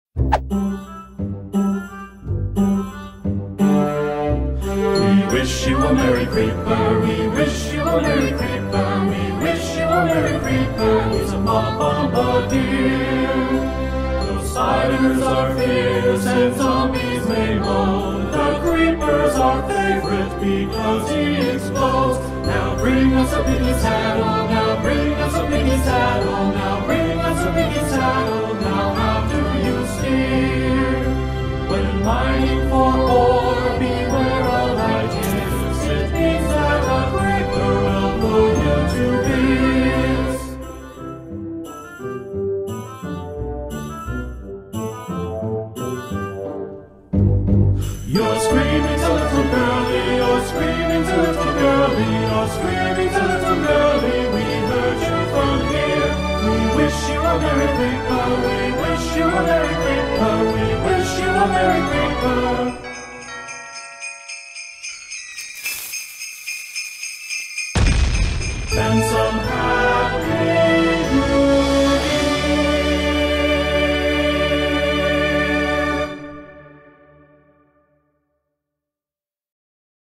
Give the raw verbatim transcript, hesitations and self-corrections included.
We wish you a Merry Creeper, we wish you a Merry Creeper, we wish you a Merry Creeper, he's a bombardier. Though spiders are fierce and zombies may moan, the Creeper's our favorite because he explodes. Now bring us a piggy saddle, now bring us a piggy saddle, now bring us a piggy saddle, now how do you steer? When mining for ore, beware of ideas, it means that a Creeper will put you to bits. You're screaming to little girlie, you're screaming to little girlie, you're screaming to little girlie, we heard you from here. We wish you a Merry Creeper, we wish you a Merry Creeper, we wish you a Merry Creeper.